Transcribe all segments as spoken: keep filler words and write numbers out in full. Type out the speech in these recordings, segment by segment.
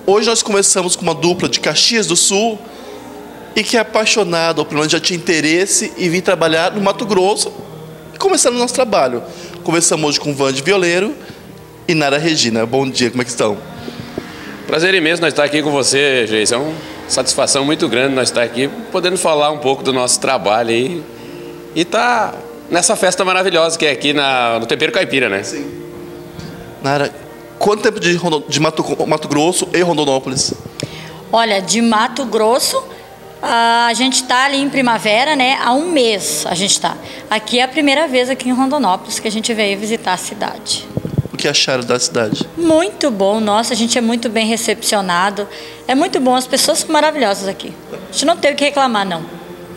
Hoje nós começamos com uma dupla de Caxias do Sul e que é apaixonado, ou pelo menos já tinha interesse em vir trabalhar no Mato Grosso e começar o nosso trabalho. Começamos hoje com Wandy Violeiro e Nara Regina. Bom dia, como é que estão? Prazer imenso nós estar aqui com você, Geis. É uma satisfação muito grande nós estar aqui, podendo falar um pouco do nosso trabalho aí e estar nessa festa maravilhosa que é aqui na, no Tempero Caipira, né? Sim. Nara, quanto tempo de, de Mato, Mato Grosso e Rondonópolis? Olha, de Mato Grosso, a gente está ali em Primavera, né? Há um mês a gente está. Aqui é a primeira vez aqui em Rondonópolis que a gente veio visitar a cidade. O que acharam da cidade? Muito bom, nossa, a gente é muito bem recepcionado. É muito bom, as pessoas são maravilhosas aqui. A gente não tem o que reclamar, não.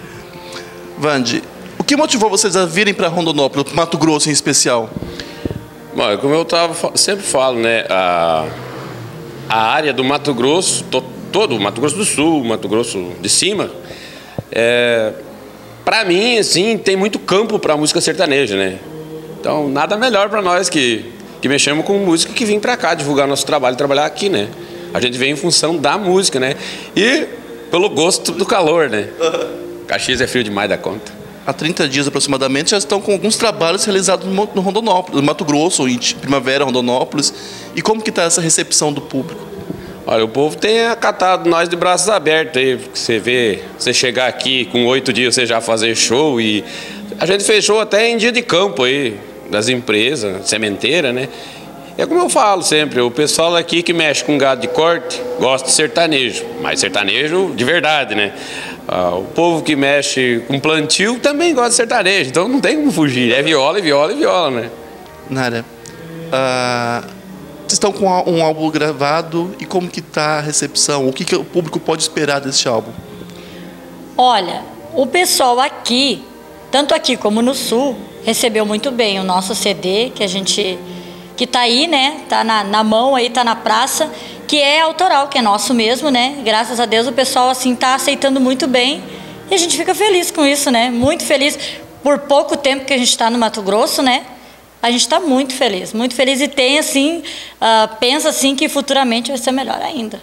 Wandy, o que motivou vocês a virem para Rondonópolis, Mato Grosso em especial? Bom, como eu tava, sempre falo, né? A, a área do Mato Grosso, to, todo o Mato Grosso do Sul, Mato Grosso de cima, é, para mim, assim, tem muito campo para música sertaneja, né? Então, nada melhor para nós que, que mexemos com música que vim para cá divulgar nosso trabalho, trabalhar aqui, né? A gente vem em função da música, né? E pelo gosto do calor, né? Caxias é frio demais da conta. Há trinta dias aproximadamente já estão com alguns trabalhos realizados no Rondonópolis, no Mato Grosso, em Primavera, Rondonópolis. E como que está essa recepção do público? Olha, o povo tem acatado nós de braços abertos aí, porque você vê, você chegar aqui com oito dias, você já fazer show, e a gente fez show até em dia de campo aí, das empresas, sementeira, né? É como eu falo sempre, o pessoal aqui que mexe com gado de corte gosta de sertanejo, mas sertanejo de verdade, né? Ah, o povo que mexe com plantio também gosta de sertanejo, então não tem como fugir, é viola e viola e viola, né? Nara, uh, vocês estão com um álbum gravado e como que está a recepção? O que, que o público pode esperar desse álbum? Olha, o pessoal aqui, tanto aqui como no Sul, recebeu muito bem o nosso C D, que a gente, que tá aí, né? Tá na, na mão aí, tá na praça, que é autoral, que é nosso mesmo, né? Graças a Deus o pessoal, assim, tá aceitando muito bem e a gente fica feliz com isso, né? Muito feliz por pouco tempo que a gente está no Mato Grosso, né? A gente está muito feliz, muito feliz e tem, assim, uh, pensa, assim, que futuramente vai ser melhor ainda.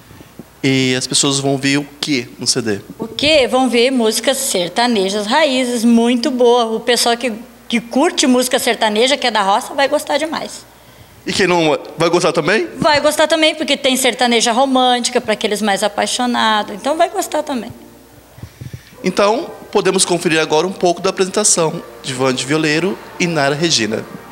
E as pessoas vão ver o que no C D? O que? Vão ver músicas sertanejas raízes, muito boa. O pessoal que, que curte música sertaneja, que é da roça, vai gostar demais. E quem não vai gostar também? Vai gostar também, porque tem sertaneja romântica para aqueles mais apaixonados. Então vai gostar também. Então, podemos conferir agora um pouco da apresentação de Wandy Violeiro e Nara Regina.